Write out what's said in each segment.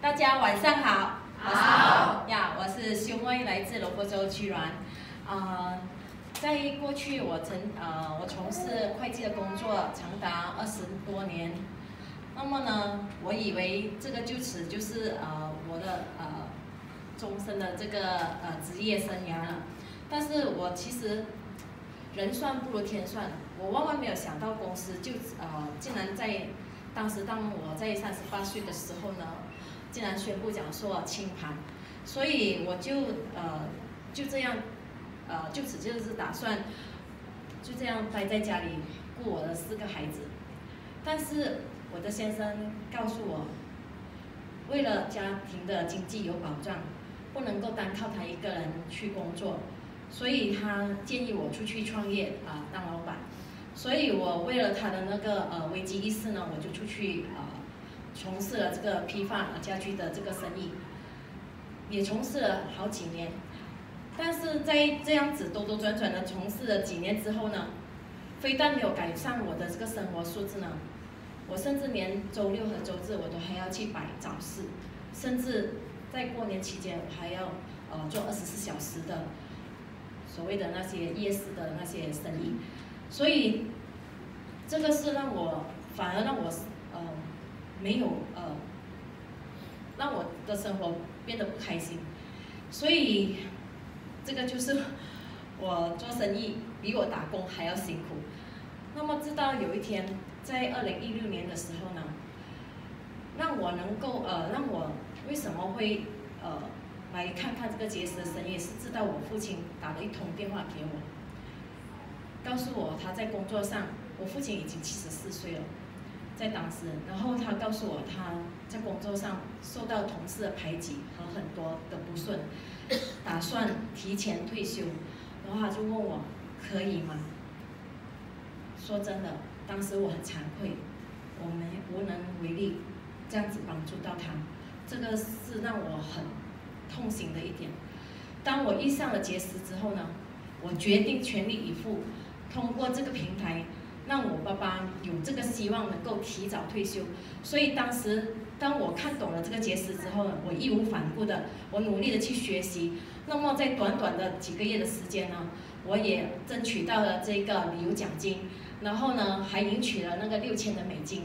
大家晚上好。 好我是Siew妹，来自萝卜州居銮。在过去我从事会计的工作长达20多年。那么呢，我以为这个就是我的终身的这个职业生涯了。但是我其实人算不如天算，我万万没有想到公司竟然在当我在38岁的时候呢，竟然宣布讲说清盘，所以我就这样就此就是打算就这样待在家里顾我的4个孩子。但是我的先生告诉我，为了家庭的经济有保障，不能够单靠他一个人去工作，所以他建议我出去创业当老板。所以我为了他的那个危机意识呢，我就出去从事了这个批发家具的这个生意，也从事了好几年。但是在这样子兜兜转转的从事了几年之后呢，非但没有改善我的这个生活素质呢，我甚至连周6和周日我都还要去摆早市，甚至在过年期间我还要做24小时的所谓的那些夜市的那些生意。所以这个是反而让我没有让我的生活变得不开心。所以这个就是我做生意比我打工还要辛苦。那么直到有一天，在2016年的时候呢，让我为什么会来看看这个节食的生意，是知道我父亲打了一通电话给我，告诉我他在工作上，我父亲已经74岁了，在当时，然后他告诉我他在工作上受到同事的排挤和很多的不顺，打算提前退休，然后他就问我可以吗？说真的，当时我很惭愧，我们无能为力，这样子帮助到他，这个是让我很痛心的一点。当我遇上了节食之后呢，我决定全力以赴，通过这个平台，让我爸爸有这个希望能够提早退休。所以当我看懂了这个节食之后呢，我义无反顾的，我努力的去学习。那么在短短的几个月的时间呢，我也争取到了这个旅游奖金，然后呢还赢取了那个6000的美金。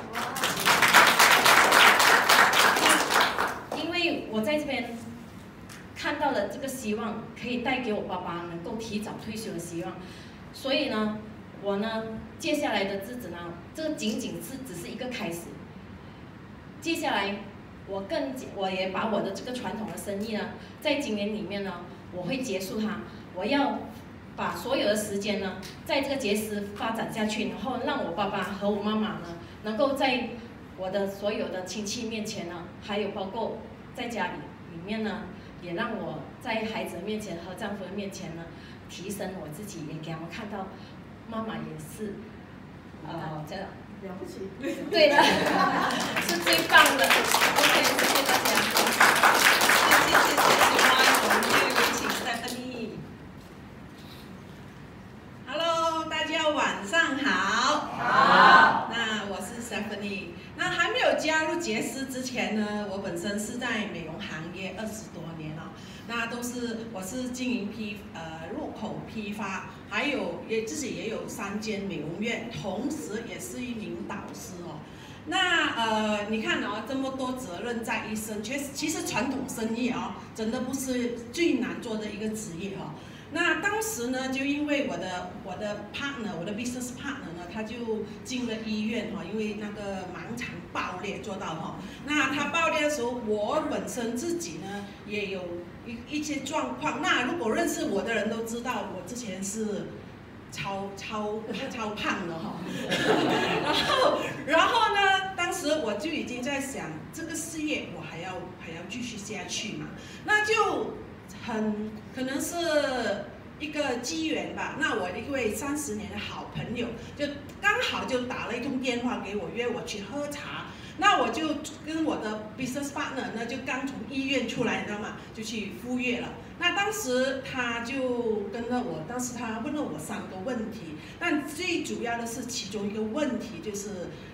因为我在这边看到了这个希望，可以带给我爸爸能够提早退休的希望，所以呢，我呢接下来的日子呢，这仅仅只是一个开始。接下来我也把我的这个传统的生意呢，在今年里面呢，我会结束它。我要把所有的时间呢，在这个节食发展下去，然后让我爸爸和我妈妈呢，能够在我的所有的亲戚面前呢，还有包括在家里面呢，也让我在孩子的面前和丈夫的面前呢，提升我自己，也给他们看到，妈妈也是，这样了不起， 对的，是最棒的。OK， 谢谢大家。 谢谢我们就有请Stephanie。Hello， 大家晚上好。好。那我是 Stephanie。那还没有加入节食之前呢，我本身是在美容行业20多年了。那我是经营入口批发，还有自己也有3间美容院，同时也是一名导师哦。那你看哦，这么多责任在一身，其实传统生意啊，真的不是最难做的一个职业哈。那当时呢，就因为我的 partner， 我的 business partner 呢，他就进了医院哈，因为那个盲肠爆裂做到哈。那他爆裂的时候，我本身自己呢也有一些状况。那如果认识我的人都知道，我之前是超胖的哈。然后呢，当时我就已经在想，这个事业我还要继续下去嘛，那就可能是一个机缘吧。那我一位30年的好朋友，就刚好就打了一通电话给我，约我去喝茶。那我就跟我的 business partner 呢，就刚从医院出来，你知道吗？就去赴约了。那当时他就当时他问了我3个问题，但最主要的是其中一个问题就是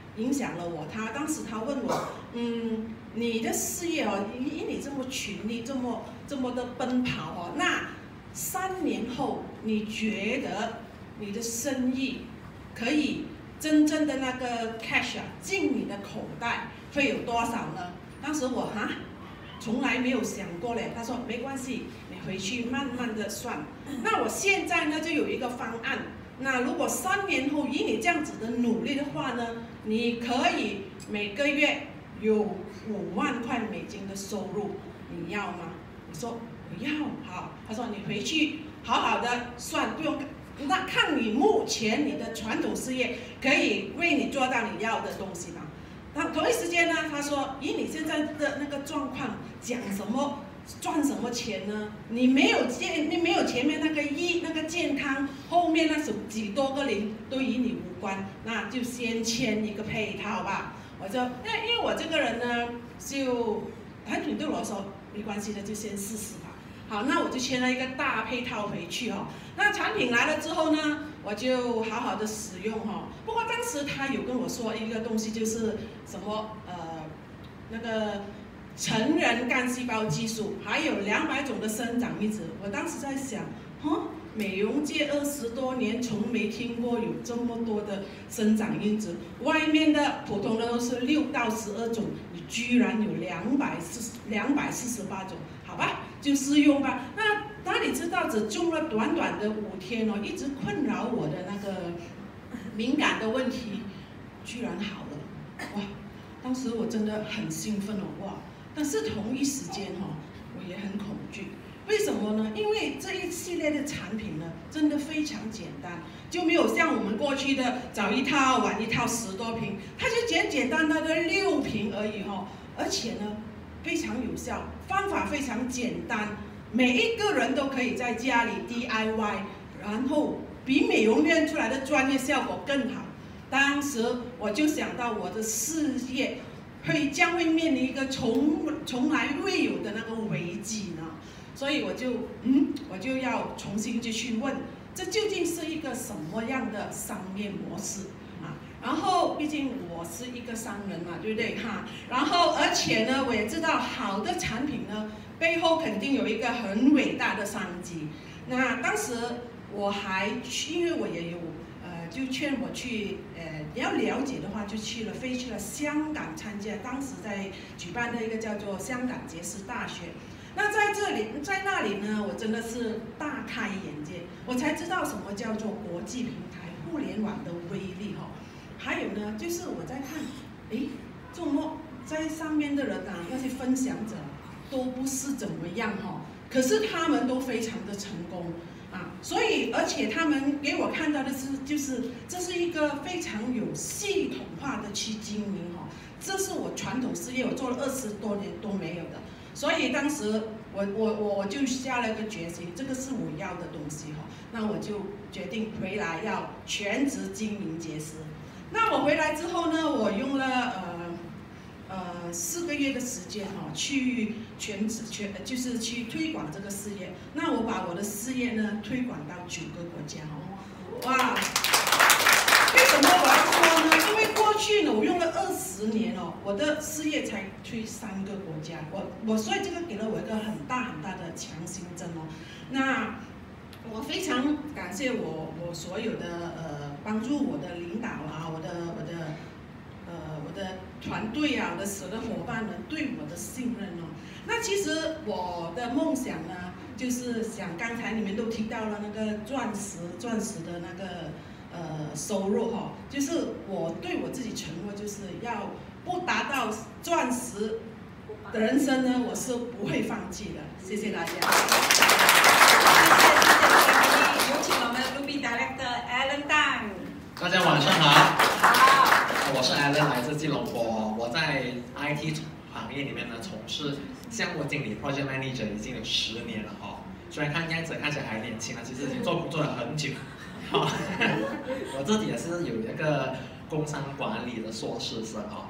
影响了我。当时他问我，你的事业哦，以你这么勤力，这么的奔跑哦，那3年后你觉得你的生意可以真正的那个 cash 进你的口袋会有多少呢？当时我从来没有想过嘞。他说没关系，你回去慢慢的算。那我现在呢就有一个方案。那如果3年后以你这样子的努力的话呢，你可以每个月有5万块美金的收入，你要吗？我说我要。好，他说你回去好好的算，不用。那看你目前你的传统事业可以为你做到你要的东西吗？那同一时间呢，他说以你现在的那个状况，讲什么赚什么钱呢？你没有前面那个健康，后面那几多个零都与你无关，那就先签一个配套吧。我就因为我这个人呢，就产品对我来说没关系的，就先试试吧。好，那我就签了一个大配套回去哦。那产品来了之后呢，我就好好的使用哈。不过当时他有跟我说一个东西，就是什么那个成人干细胞技术，还有200种的生长因子。我当时在想，美容界20多年，从没听过有这么多的生长因子。外面的普通的都是6到12种，你居然有248种，好吧，就试用吧。那哪里知道只用了短短的5天哦，一直困扰我的那个敏感的问题，居然好了，哇！当时我真的很兴奋哦，哇！但是同一时间我也很恐惧。为什么呢？因为这一系列的产品呢，真的非常简单，就没有像我们过去的早一套晚一套10多瓶，它就简单的6瓶而已而且呢非常有效，方法非常简单，每一个人都可以在家里 DIY， 然后比美容院出来的专业效果更好。当时我就想到我的事业将会面临一个从来未有的那个危机呢，所以我就要重新去问，这究竟是一个什么样的商业模式啊？然后毕竟我是一个商人嘛，对不对然后而且呢，我也知道好的产品呢背后肯定有一个很伟大的商机。那当时我还因为我也有就劝我去你要了解的话，就飞去了香港参加当时在举办的一个叫做香港杰斯大学。那在那里呢，我真的是大开眼界，我才知道什么叫做国际平台互联网的威力还有呢，就是我在看，怎么在上面的人那些分享者都不是怎么样可是他们都非常的成功所以而且他们给我看到的就是这是一个非常有系统化的去经营这是我传统事业我做了20多年都没有的。所以当时我就下了个决心，这个是我要的东西那我就决定回来要全职经营杰斯。那我回来之后呢，我用了4个月的时间去就是去推广这个事业。那我把我的事业呢推广到9个国家哇！为什么我要说呢？因为过去呢，我用了20年我的事业才推3个国家，所以这个给了我一个很大的强心针那我非常感谢我所有的帮助我的领导我的团队我的所有的伙伴们对我的信任那其实我的梦想呢，就是想刚才你们都提到了那个钻石的那个收入就是我对我自己承诺，就是要不达到钻石的人生呢，我是不会放弃的。谢谢大家。 有请我们 Ruby Director Alan Tang。 大家晚上好。好，我是 Alan， 来自吉隆坡。我在 IT 行业里面呢，从事项目经理 （Project Manager） 已经有10年了虽然样子看起来还年轻其实已经做了很久。我自己也是有一个工商管理的硕士生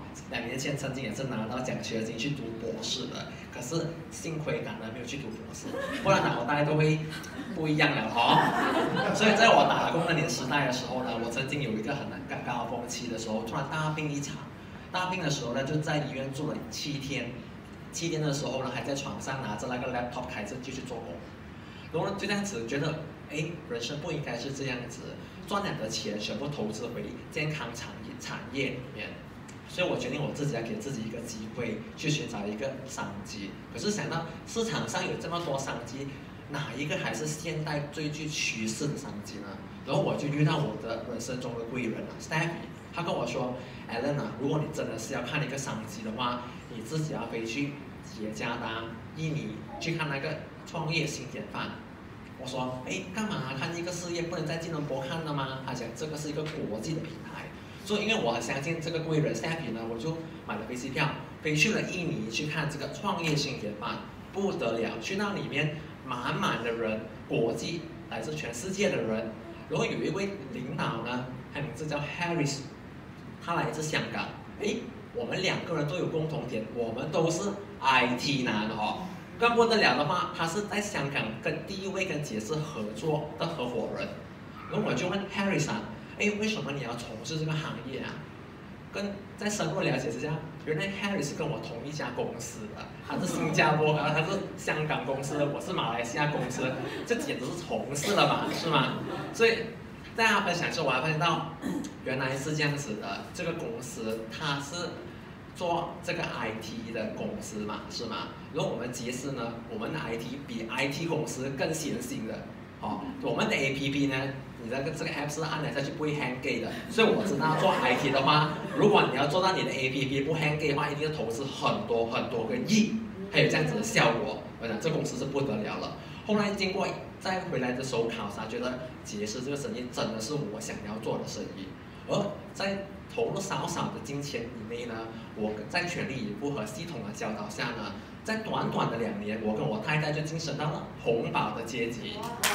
2年前曾经也是拿到奖学金去读博士的，可是幸亏感恩没有去读博士，不然脑袋都会不一样了所以在我打工的年时代的时候呢，我曾经有一个很高峰期的时候，突然大病一场。大病的时候呢，就在医院住了7天。7天的时候呢，还在床上拿着那个 laptop 开着继续做工。然后就这样子觉得，人生不应该是这样子，赚来的钱全部投资回健康产业里面。所以我决定我自己要给自己一个机会，去寻找一个商机。可是想到市场上有这么多商机，哪一个还是现代最具趋势的商机呢？然后我就遇到我的人生中的贵人Siew，他跟我说 ，Alan 如果你真的是要看一个商机的话，你自己要飞去雅加达、印尼去看那个创业新典范。我说，干嘛看一个事业不能在吉隆坡看的吗？他讲这个是一个国际的平台，所以因为我很相信这个贵人 Siew 呢，我就买了飞机票，飞去了印尼去看这个创业新典范，不得了，去到里面满满的人，国际来自全世界的人。然后有一位领导呢，他名字叫 Harris， 他来自香港。我们2个人都有共同点，我们都是 IT 男更不得了的话，他是在香港跟第一位跟杰斯合作的合伙人。然后我就问 Harris 为什么你要从事这个行业啊？跟再深入了解之下，原来 Harris 跟我同一家公司的，他是新加坡的，他是香港公司的，我是马来西亚公司的，这简直是同事了嘛，是吗？所以在他分享之后，我还发现到原来是这样子的，这个公司它是做这个 IT 的公司嘛，是吗？然后我们杰斯呢，我们的 IT 比 IT 公司更先进的，我们的 APP 呢。你这个 app 是按来下去不会 hang gay 的，所以我知道做 IT 的话，如果你要做到你的 APP 不 hang gay 的话，一定要投资很多个亿，还有这样子的效果。我想这公司是不得了了。后来经过再回来的时候考察，觉得杰斯这个生意真的是我想要做的生意，而在投入少少的金钱以内呢，我在全力以赴和系统的教导下呢，在短短的2年，我跟我太太就晋升到了红宝的阶级。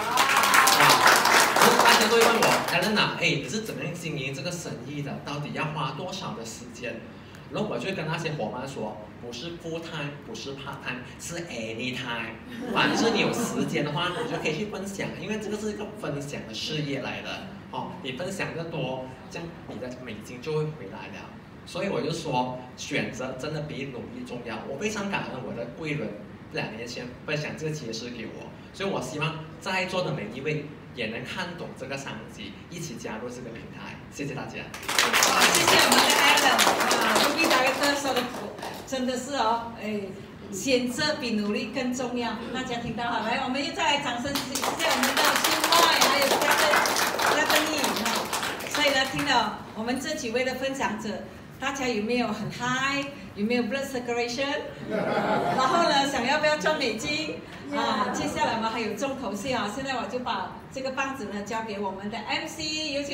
大家都会问我 ，Alan 你是怎么样经营这个生意的？到底要花多少的时间？然后我就会跟那些伙伴说，不是 full time， 不是 part time， 是 any time。反正你有时间的话，你就可以去分享，因为这个是一个分享的事业来的。你分享的多，这样你的美金就会回来了。所以我就说，选择真的比努力重要。我非常感恩我的贵人2年前分享这个解释给我，所以我希望在座的每一位也能看懂这个商机，一起加入这个平台。谢谢大家。 好，谢谢我们的 Alan，Ruby Director 说的真的是选择比努力更重要。大家听到来，我们又再来掌声谢谢我们的Siew还有 Stephanie。所以呢，听了我们这几位的分享者，大家有没有很 high？ 有没有 blood circulation？ 然后呢，想要不要赚美金？接下来我们还有重头戏现在我就把这个棒子呢交给我们的 MC， 有请。